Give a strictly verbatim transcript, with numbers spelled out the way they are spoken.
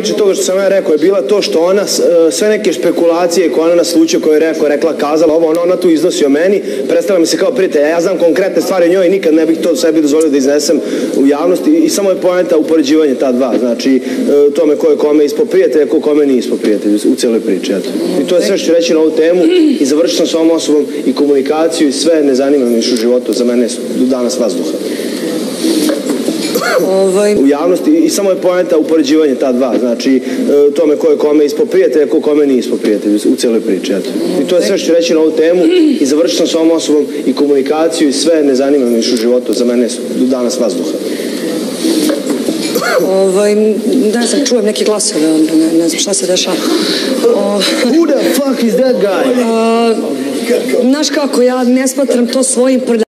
priče toga što sam ja rekao je bila to što ona, sve neke špekulacije koje ona naslučio, koje je rekao, rekla, kazala, ovo, ona, ona tu iznosi o meni, predstavlja mi se kao prijatelj, ja znam konkretne stvari o njoj i nikad ne bih to sebi dozvolio da iznesem u javnosti i samo je poenta upoređivanje ta dva, znači tome ko je kome ispod prijatelja, ko kome nije ispod prijatelja u cijeloj priči, eto. I to je sve što ću reći na ovu temu i završio sam s ovom osobom i komunikaciju i sve ne zanima me više u životu, za mene je do danas vazduha. U javnosti i samo je poenta upoređivanje ta dva, znači tome ko je kome ispod prijatelja, ko kome nije ispod prijatelja u cijeloj priči, eto. I to je sve što ću reći na ovu temu i završio sam s ovom osobom i komunikaciju i sve ne zanima me više u životu, za mene je do danas vazduha. Ne znam, čujem neke glasove, ne znam šta se dešava. Who the fuck is that guy? Znaš kako, ja ne smatram to svojim prljavim.